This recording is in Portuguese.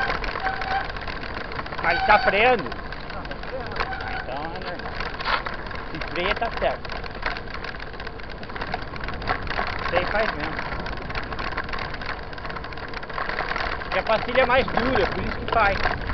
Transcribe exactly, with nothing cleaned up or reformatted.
Mas ele tá freando? Não, tá freando. Então é normal. Se freia tá certo. Isso aí faz mesmo. Porque a pastilha é mais dura, por isso que faz.